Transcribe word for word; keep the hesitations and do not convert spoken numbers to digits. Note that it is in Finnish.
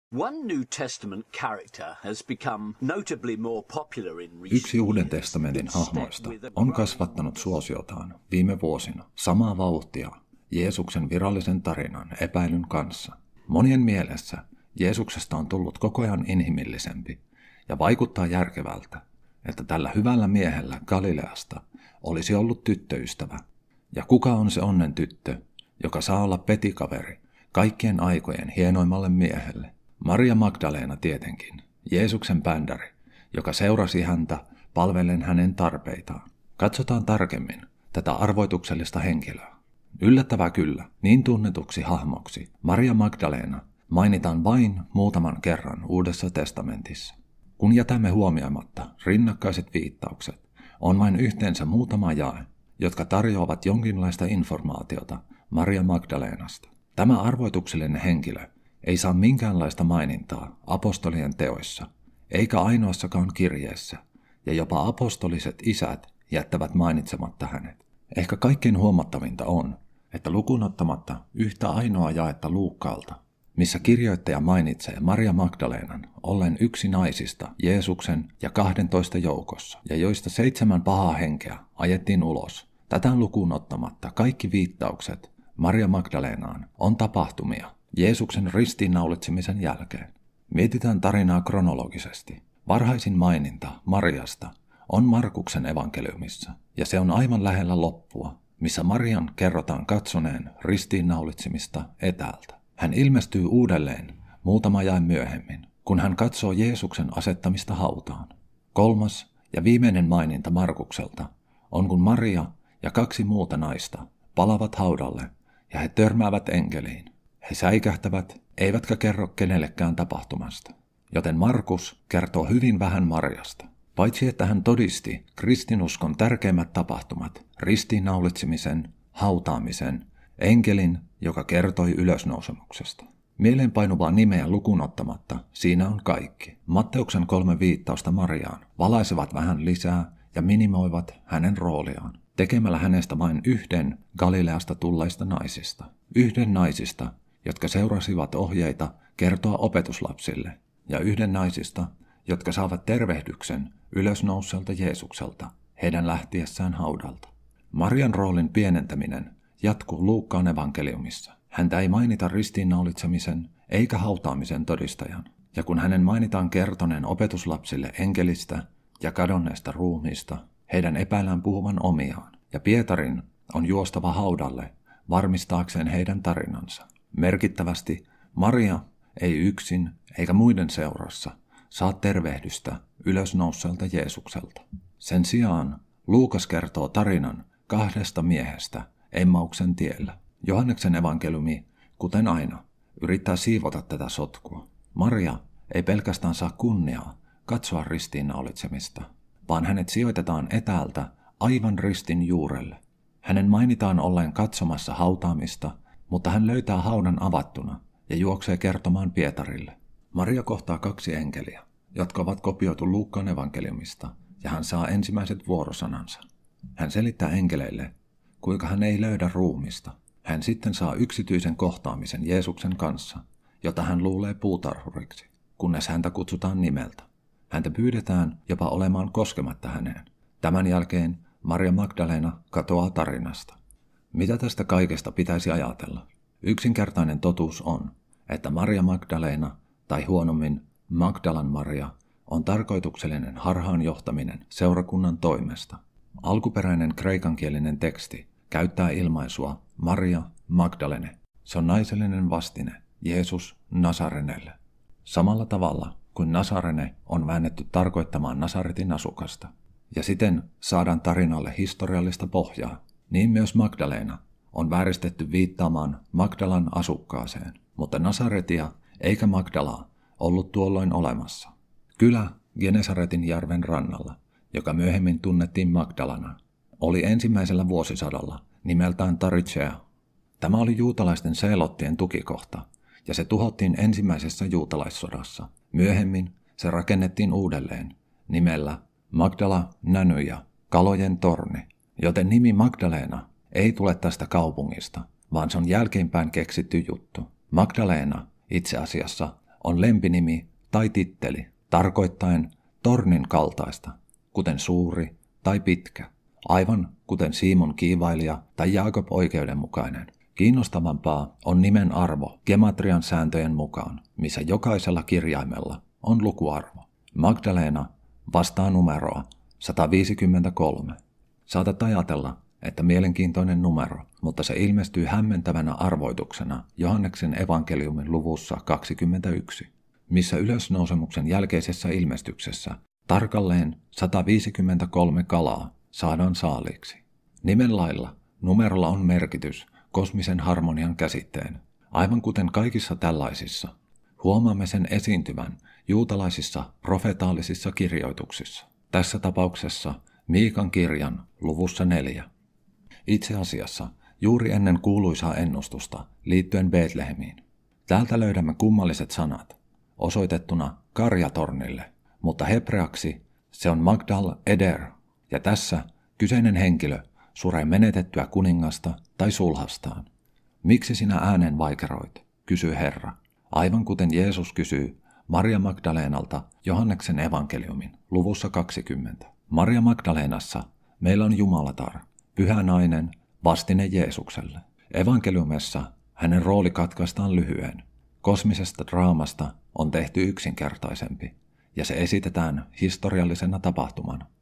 One New Testament character has become notably more popular in recent Yksi Uuden years. testamentin It's hahmoista met with a on growing kasvattanut suosiotaan viime vuosina samaa vauhtia Jeesuksen virallisen tarinan epäilyn kanssa. Monien mielessä Jeesuksesta on tullut koko ajan inhimillisempi ja vaikuttaa järkevältä, että tällä hyvällä miehellä Galileasta olisi ollut tyttöystävä. Ja kuka on se onnen tyttö, joka saa olla petikaveri kaikkien aikojen hienoimmalle miehelle? Maria Magdalena tietenkin, Jeesuksen bändäri, joka seurasi häntä palvellen hänen tarpeitaan. Katsotaan tarkemmin tätä arvoituksellista henkilöä. Yllättävää kyllä, niin tunnetuksi hahmoksi Maria Magdalena mainitaan vain muutaman kerran Uudessa testamentissa. Kun jätämme huomioimatta rinnakkaiset viittaukset, on vain yhteensä muutama jae, jotka tarjoavat jonkinlaista informaatiota Maria Magdalenasta. Tämä arvoituksellinen henkilö ei saa minkäänlaista mainintaa apostolien teoissa, eikä ainoassakaan kirjeessä, ja jopa apostoliset isät jättävät mainitsematta hänet. Ehkä kaikkein huomattavinta on, että lukuun ottamatta yhtä ainoa jaetta Luukkaalta, missä kirjoittaja mainitsee Maria Magdalenan ollen yksi naisista Jeesuksen ja kahdentoista joukossa, ja joista seitsemän pahaa henkeä ajettiin ulos. Tätä lukuun ottamatta kaikki viittaukset Maria Magdalenaan on tapahtumia Jeesuksen ristiinnaulitsemisen jälkeen. Mietitään tarinaa kronologisesti. Varhaisin maininta Mariasta on Markuksen evankeliumissa, ja se on aivan lähellä loppua, missä Marian kerrotaan katsoneen ristiinnaulitsemista etäältä. Hän ilmestyy uudelleen muutama jae myöhemmin, kun hän katsoo Jeesuksen asettamista hautaan. Kolmas ja viimeinen maininta Markukselta on, kun Maria ja kaksi muuta naista palavat haudalle ja he törmäävät enkeliin. He säikähtävät, eivätkä kerro kenellekään tapahtumasta. Joten Markus kertoo hyvin vähän Mariasta. Paitsi että hän todisti kristinuskon tärkeimmät tapahtumat, ristiinnaulitsemisen, hautaamisen, enkelin, joka kertoi ylösnousemuksesta. Mieleenpainuvaa nimeä lukuun ottamatta siinä on kaikki. Matteuksen kolme viittausta Mariaan valaisevat vähän lisää ja minimoivat hänen rooliaan, tekemällä hänestä vain yhden Galileasta tulleista naisista. Yhden naisista, jotka seurasivat ohjeita kertoa opetuslapsille, ja yhden naisista, jotka saavat tervehdyksen ylösnousselta Jeesukselta heidän lähtiessään haudalta. Marian roolin pienentäminen jatkuu Luukkaan evankeliumissa. Häntä ei mainita ristiinnaulitsemisen eikä hautaamisen todistajan, ja kun hänen mainitaan kertoneen opetuslapsille enkelistä ja kadonneesta ruumiista, heidän epäillään puhuvan omiaan, ja Pietarin on juostava haudalle varmistaakseen heidän tarinansa. Merkittävästi Maria ei yksin eikä muiden seurassa saa tervehdystä ylösnousselta Jeesukselta. Sen sijaan Luukas kertoo tarinan kahdesta miehestä Emmauksen tiellä. Johanneksen evankeliumi, kuten aina, yrittää siivota tätä sotkua. Maria ei pelkästään saa kunniaa katsoa ristiinnaulitsemista, vaan hänet sijoitetaan etäältä aivan ristin juurelle. Hänen mainitaan olleen katsomassa hautaamista, mutta hän löytää haudan avattuna ja juoksee kertomaan Pietarille. Maria kohtaa kaksi enkeliä, jotka ovat kopioitu Luukkaan evankeliumista, ja hän saa ensimmäiset vuorosanansa. Hän selittää enkeleille, kuinka hän ei löydä ruumista. Hän sitten saa yksityisen kohtaamisen Jeesuksen kanssa, jota hän luulee puutarhuriksi, kunnes häntä kutsutaan nimeltä. Häntä pyydetään jopa olemaan koskematta häneen. Tämän jälkeen Maria Magdalena katoaa tarinasta. Mitä tästä kaikesta pitäisi ajatella? Yksinkertainen totuus on, että Maria Magdalena, tai huonommin Magdalan Maria, on tarkoituksellinen harhaanjohtaminen seurakunnan toimesta. Alkuperäinen kreikankielinen teksti käyttää ilmaisua Maria Magdalene. Se on naisellinen vastine Jeesus Nasarenelle. Samalla tavalla kuin Nasarene on väännetty tarkoittamaan Nasaretin asukasta, ja siten saadaan tarinalle historiallista pohjaa, niin myös Magdalena on vääristetty viittaamaan Magdalan asukkaaseen, mutta Nasaretia eikä Magdalaa ollut tuolloin olemassa. Kylä Genesaretin järven rannalla, joka myöhemmin tunnettiin Magdalana, oli ensimmäisellä vuosisadalla nimeltään Tarichea. Tämä oli juutalaisten seelottien tukikohta, ja se tuhottiin ensimmäisessä juutalaissodassa. Myöhemmin se rakennettiin uudelleen nimellä Magdala Nanyja, kalojen torni, joten nimi Magdalena ei tule tästä kaupungista, vaan se on jälkeenpäin keksitty juttu. Magdalena itse asiassa on lempinimi tai titteli, tarkoittaen tornin kaltaista, kuten suuri tai pitkä, aivan kuten Simon kiivailija tai Jaakob oikeudenmukainen. Kiinnostavampaa on nimen arvo gematrian sääntöjen mukaan, missä jokaisella kirjaimella on lukuarvo. Magdalena vastaa numeroa sata viisikymmentäkolme. Saatat ajatella, että mielenkiintoinen numero, mutta se ilmestyy hämmentävänä arvoituksena Johanneksen evankeliumin luvussa kaksikymmentäyksi, missä ylösnousemuksen jälkeisessä ilmestyksessä tarkalleen sata viisikymmentäkolme kalaa saadaan saaliiksi. Nimen lailla numerolla on merkitys kosmisen harmonian käsitteen. Aivan kuten kaikissa tällaisissa, huomaamme sen esiintyvän juutalaisissa profetaalisissa kirjoituksissa. Tässä tapauksessa Miikan kirjan luvussa neljä. Itse asiassa juuri ennen kuuluisaa ennustusta liittyen Betlehemiin. Täältä löydämme kummalliset sanat, osoitettuna karjatornille, mutta hebreaksi se on Magdal Eder, ja tässä kyseinen henkilö suree menetettyä kuningasta tai sulhastaan. Miksi sinä äänen vaikeroit, kysyy Herra, aivan kuten Jeesus kysyy Maria Magdalenalta Johanneksen evankeliumin luvussa kaksikymmentä. Maria Magdalenassa meillä on Jumalatar, pyhä nainen, vastine Jeesukselle. Evankeliumessa hänen rooli katkaistaan lyhyen. Kosmisesta draamasta on tehty yksinkertaisempi, ja se esitetään historiallisena tapahtumana.